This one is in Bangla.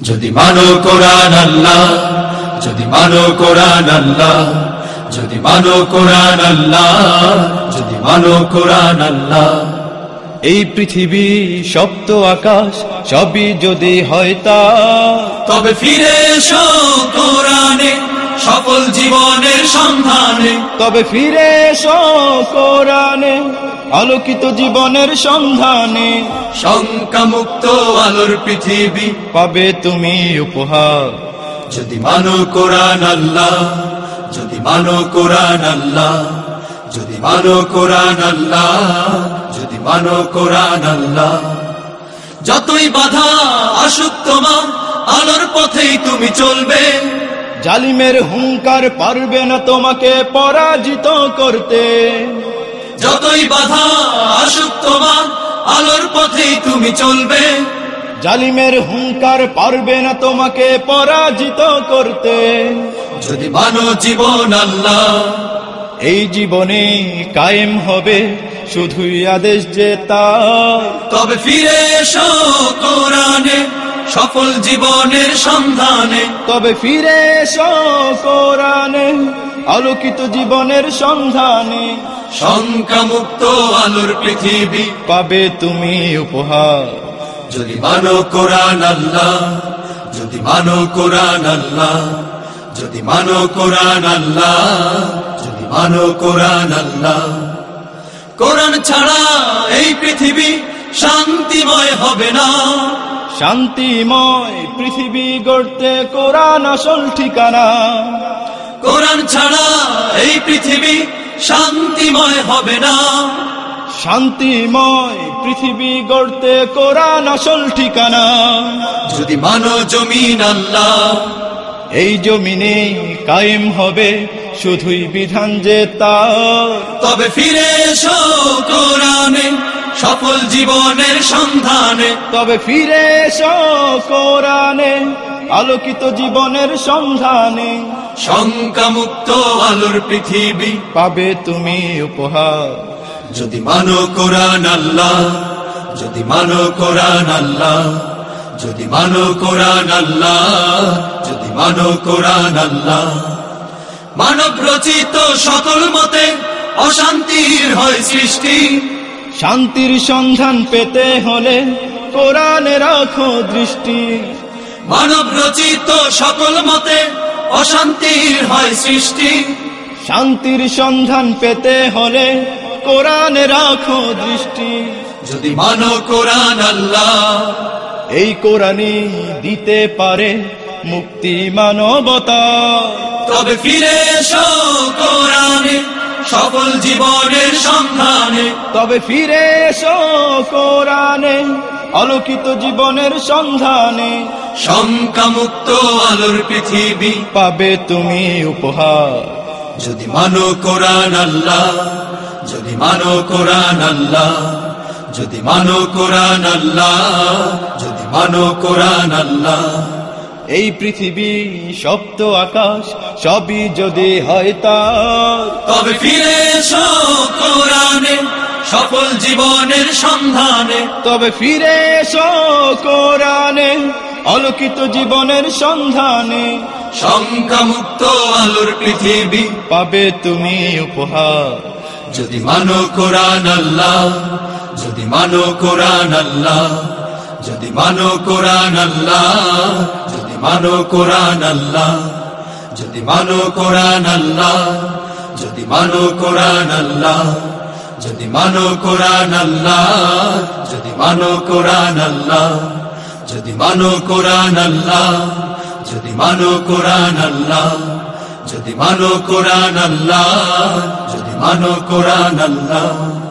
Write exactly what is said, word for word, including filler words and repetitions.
যদি মানো কোরআন আল্লাহ, যদি মানো কোরআন আল্লাহ, যদি মানো কোরআন আল্লাহ, যদি মানো কোরআন আল্লাহ। এই পৃথিবী সপ্ত আকাশ সবই যদি হয় তা, তবে ফিরে এসো কোরআনে সফল জীবনের সন্ধানে। তবে ফিরে এসো কোরআনে আলোকিত জীবনের সন্ধানে। শঙ্কা মুক্ত আলোর পৃথিবী পাবে তুমি উপহার, যদি মানো কোরআন আল্লাহ, যদি মানো কোরআন আল্লাহ, যদি মানো কোরআন আল্লাহ, যদি মানো কোরআন আল্লাহ। যতই বাধা আসুক তোমার, আলোর পথেই তুমি চলবে। জালিমের হুঙ্কার পারবে না তোমাকে পরাজিত করতে। যতই বাধা আসুক তোমার, আলোর পথেই তুমি চলবে। জালিমের হুঙ্কার পারবে না তোমাকে পরাজিত করতে। যদি মানো জীবন আল্লাহ, এই জীবনে কায়েম হবে শুধুই আদেশ যে তার। তবে ফিরে এসো কোরআনে সফল জীবনের সন্ধানে। তবে ফিরে এসো কোরআনে আলোকিত জীবনের সন্ধানে। শঙ্কা মুক্ত আলোর পৃথিবী পাবে তুমি উপহার, যদি মানো কোরআন আল্লাহ, যদি মানো কোরআন আল্লাহ, যদি মানো কোরআন আল্লাহ, যদি মানো কোরআন আল্লাহ। কোরআন ছাড়া এই পৃথিবী শান্তিময় হবে না। শান্তিময় পৃথিবী গড়তে কোরআন আসল ঠিকানা। কোরআন ছাড়া এই পৃথিবী শান্তিময় হবে না। শান্তিময় পৃথিবী গড়তে কোরআন আসল ঠিকানা। যদি মানো জমিন আল্লাহ, এই জমিনে কায়েম হবে শুধুই বিধান যে তার। তবে ফিরে এসো কোরআনে সফল জীবনের সন্ধানে। তবে ফিরে এসো কোরআনে আলোকিত জীবনের সন্ধানে। শঙ্কা মুক্ত আলোর পৃথিবী পাবে তুমি উপহার, যদি মানো কোরআন আল্লাহ, যদি মানো কোরআন আল্লাহ, যদি মানো কোরআন আল্লাহ, যদি মানো কোরআন আল্লাহ। মানব রচিত সকল মতে অশান্তির হয় সৃষ্টি। শান্তির সন্ধান পেতে হলে কোরআনে রাখো দৃষ্টি। মানব রচিত সকল মতে অশান্তির হয় সৃষ্টি। শান্তির সন্ধান পেতে হলে কোরআনে রাখো দৃষ্টি। যদি মানো কোরআন আল্লাহ, এই কোরআনই দিতে পারে মুক্তি মানবতা। তবে ফিরে এসো কোরআনে সফল জীবনের সন্ধানে। তবে ফিরে এসো কোরআনে আলোকিত জীবনের সন্ধানে। শঙ্কা মুক্ত আলোর পৃথিবী পাবে তুমি উপহার, যদি মানো কোরআন আল্লাহ, যদি মানো কোরআন আল্লাহ, যদি মানো কোরআন আল্লাহ, যদি মানো কোরআন আল্লাহ। এই পৃথিবী সপ্ত আকাশ সবই যদি হয় তার। তবে ফিরে এসো কোরআনে সফল জীবনের সন্ধানে। তবে ফিরে এসো কোরআনে আলোকিত জীবনের সন্ধানে। শঙ্কা মুক্ত আলোর পৃথিবী পাবে তুমি উপহার, যদি মানো কোরআন আল্লাহ, যদি মানো কোরআন আল্লাহ, যদি মানো কোরআন আল্লাহ, যদি মানো কোরআন আল্লাহ, যদি মানো কোরআন আল্লাহ, যদি মানো কোরআন আল্লাহ, যদি মানো কোরআন আল্লাহ, যদি মানো কোরআন আল্লাহ, যদি মানো কোরআন আল্লাহ, যদি মানো কোরআন আল্লাহ, যদি মানো কোরআন আল্লাহ, যদি মানো কোরআন আল্লাহ।